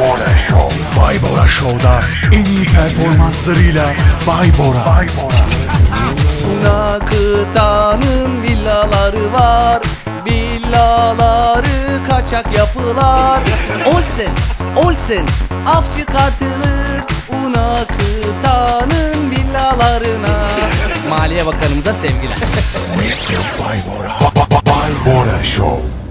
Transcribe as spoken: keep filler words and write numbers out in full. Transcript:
Bora Show. Bay Bora Show'da en iyi performanslarıyla Bay Bora. Bay Bora. Una kıtanın villaları var, villaları kaçak yapılar. Olsen, Olsen af çıkartılır Una kıtanın villalarına. Maliye Bakanımıza sevgiler. Best of Bay Bora. Bay Bora Show.